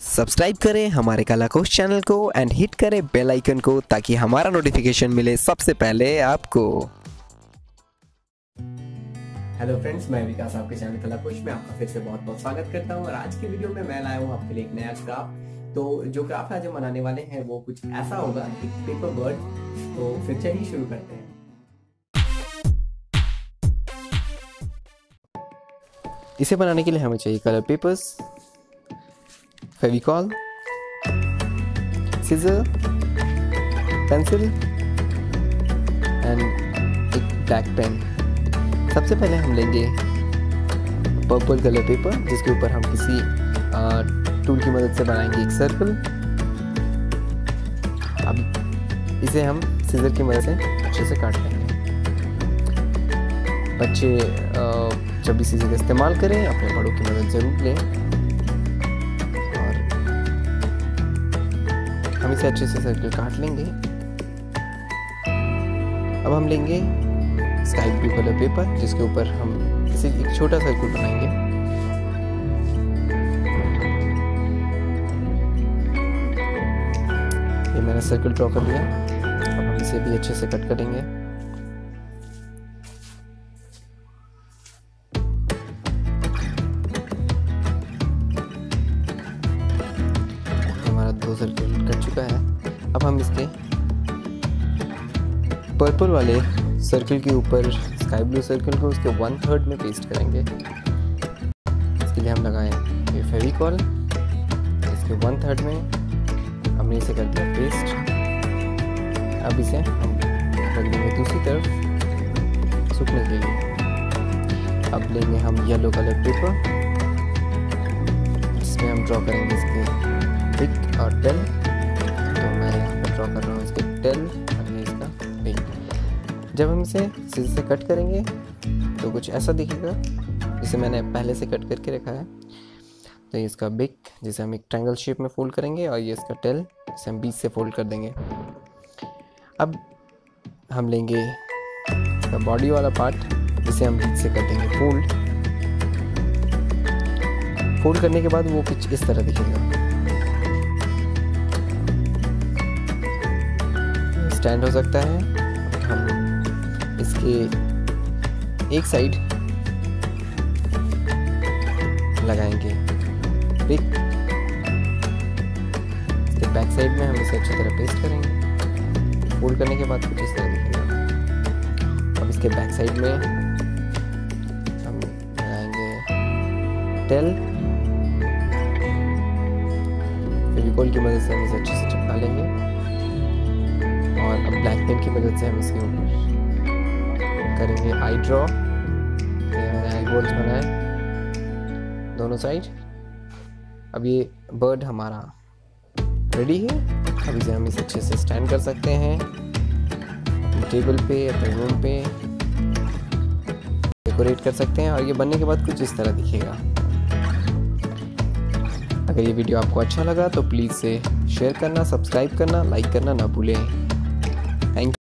Subscribe करें हमारे Kalakosh channel को एंड हिट करें बेल आइकन को ताकि हमारा नोटिफिकेशन मिले सबसे पहले आपको। हेलो फ्रेंड्स, मैं विकास आपके चैनल कलाकोश में आपका फिर से बहुत बहुत स्वागत करता हूं। और आज की वीडियो में मैं लाया हूं आपके लिए एक नया क्राफ्ट। तो जो क्राफ्ट आज हम बनाने वाले हैं वो कुछ ऐसा होगा, एक पेपर बर्ड। तो फिर चलिए शुरू करते हैं। इसे बनाने के लिए हमें चाहिए colour papers, Fevicol, scissor, pencil and एक ब्लैक पेन। सबसे पहले हम लेंगे पर्पल कलर पेपर, जिसके ऊपर हम किसी टूल की मदद से बनाएंगे एक सर्कल। अब इसे हम सीजर की मदद से अच्छे से काट लेंगे। बच्चे जब भी सीजर का इस्तेमाल करें अपने बड़ों की मदद ज़रूर लें। हम इसे अच्छे से सर्कल काट लेंगे। अब हम लेंगे स्काई ब्लू कलर पेपर, जिसके ऊपर हम इसे एक छोटा सर्कल बनाएंगे। ये मैंने सर्कल ड्रॉ कर दिया। अब हम इसे भी अच्छे से कट करेंगे। हमारा 2 सर्कल कट चुका है। अब हम इसके पर्पल वाले सर्कल के ऊपर स्काई ब्लू सर्कल को उसके 1/3 में पेस्ट करेंगे। इसके लिए हम लगाएं ये फेविकॉल, इसके 1/3 में हमने इसे कर दिया पेस्ट। अब इसे हम रख देंगे दूसरी तरफ सूखने के लिए। अब लेंगे हम येलो कलर पेपर, जिसमें हम ड्रॉ करेंगे इसके बिग और टेल। तो मैं यहाँ पर ड्रॉ कर रहा हूँ इसके टेल और ये इसका बिग। जब हम इसे सीजर से कट करेंगे तो कुछ ऐसा दिखेगा, जिसे मैंने पहले से कट करके रखा है। तो ये इसका बिग, जिसे हम एक ट्रायंगल शेप में फोल्ड करेंगे, और ये इसका टेल, जिसे हम बीच से फोल्ड कर देंगे। अब हम लेंगे इसका बॉडी वाला पार्ट, जिसे हम बीच से कर देंगे फोल्ड। फोल्ड करने के बाद वो कुछ इस तरह दिखेगा। स्टैंड हो सकता है। हम इसके एक साइड लगाएंगे पिक, इसके बैक साइड में हम इसे अच्छी तरह पेस्ट करेंगे। फोल्ड करने के बाद कुछ इस तरह दिखेगा। अब इसके बैक साइड में हम लगाएंगे टेल। फेविकॉल की मदद से हम इसे अच्छे से चिपका लेंगे। और अब ब्लैक पेन की मदद से हम इसके ऊपर करेंगे आई ड्रॉ। मैंने आई बॉल्स बनाए दोनों साइड। अब ये बर्ड हमारा रेडी है। अब इसे हम इसे अच्छे से स्टैंड कर सकते हैं टेबल पे, अपने रूम पे डेकोरेट कर सकते हैं। और ये बनने के बाद कुछ इस तरह दिखेगा। अगर ये वीडियो आपको अच्छा लगा तो प्लीज़ से शेयर करना, सब्सक्राइब करना, लाइक करना ना भूलें।